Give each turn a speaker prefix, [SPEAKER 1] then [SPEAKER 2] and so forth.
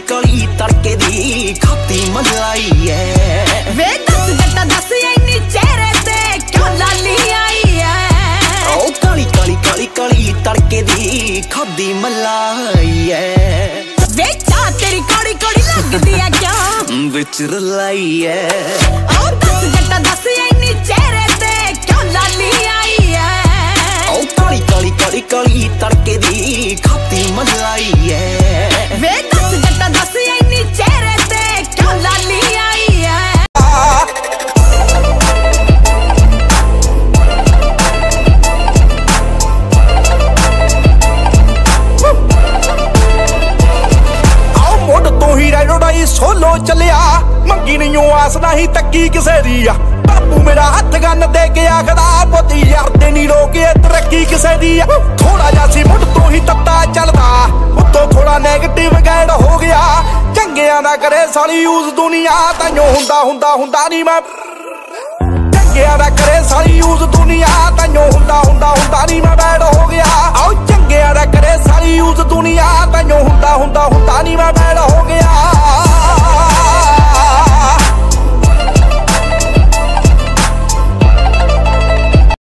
[SPEAKER 1] काली तड़के दी खाती मलाई है।
[SPEAKER 2] वे दस जट्टा दस इन्नी चेहरे ते क्यों लाली आई है।
[SPEAKER 1] ओ काली काली काली काली तड़के दी खाती मलाई है।
[SPEAKER 2] वे चाह तेरी कौड़ी कौड़ी लगदी है क्या
[SPEAKER 1] विच रलाई है।
[SPEAKER 2] ओ दस जट्टा दस इन्नी चेहरे ते क्यों लाली आई है।
[SPEAKER 1] ओ काली काली काली काली तड़के दी खाती मलाई है।
[SPEAKER 2] वे दस जट्टा दस इन्नी चेहरे ते क्यों लाली आई है।
[SPEAKER 3] सोलो चलिया मंगी नहीं आस नहीं तकी किसे दी आ। बापू मेरा हथ गन दे के आखदा पोती यार ते नहीं रोके तरक्की किसे दी आ। थोड़ा जा सी मुड़ तो ही तत्ता चलदा उत्तों थोड़ा नेगेटिव गैड हो गया। चंगियां दा करे साली यूज दुनिया ताइयों हुंदा हुंदा हुंदा नहीं मैं। चंगियां दा करे साली यूज दुनिया ताइयों हुंदा हुंदा हुंदा नहीं मैं।